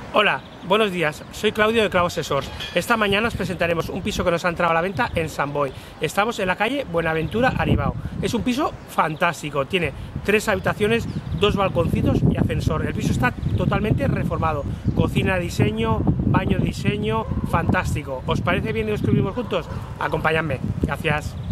Hola, buenos días, soy Claudio de Clavo Asesors. Esta mañana os presentaremos un piso que nos ha entrado a la venta en Sant Boi. Estamos en la calle Buenaventura, Aribao. Es un piso fantástico, tiene 3 habitaciones, 2 balconcitos y ascensor. El piso está totalmente reformado, cocina de diseño, baño de diseño, fantástico. ¿Os parece bien que lo escribimos juntos? Acompañadme, gracias.